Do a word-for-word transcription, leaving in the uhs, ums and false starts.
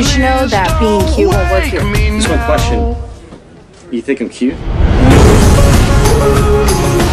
should know that being cute won't work here. Just one question. You think I'm cute?